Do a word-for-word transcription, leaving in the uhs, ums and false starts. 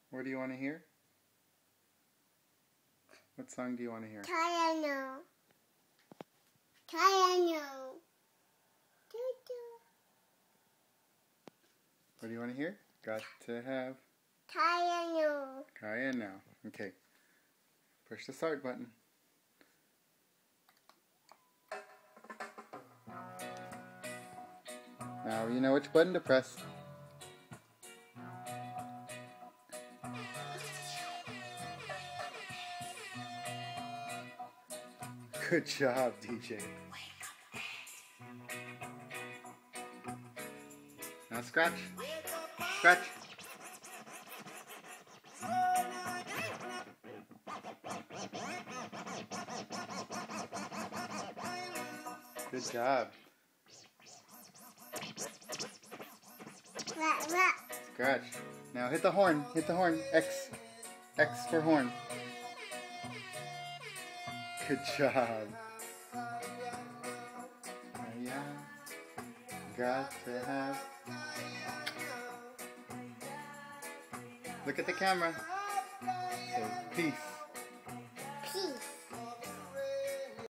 What do you want to hear? What song do you want to hear? Piano. Piano. What do you want to hear? Got to have Piano. Kaya now. Okay. Push the start button. Now you know which button to press. Good job, D J. Now scratch. Scratch. Good job. Rah, rah. Scratch. Now hit the horn. Hit the horn. X. X for horn. Good job. Yeah. Got to have. Look at the camera. Say peace.